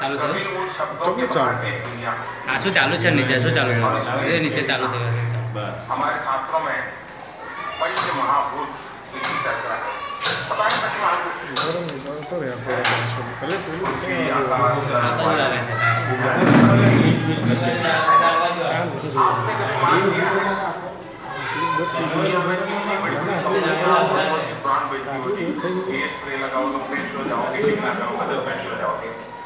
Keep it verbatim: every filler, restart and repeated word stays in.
ચાલુ થયો તો કે ચાલુ હા શું ચાલુ છે નીચે શું ચાલુ થયું એ નીચે ચાલુ થયું हमारे शास्त्रों में पंच महाभूत इसकी चर्चा है। पता है पंच महाभूत ગરમ તો રે આપણે ભલે પેલું આ બધું આવે છે आपने कभी मान लिया है दुनिया में कितनी बड़ी बड़ी प्राण बची होती है, ये स्प्रे लगाओ तो फ्रेश हो जाओगे, टिक लगाओ तो फ्रेश हो जाओगे।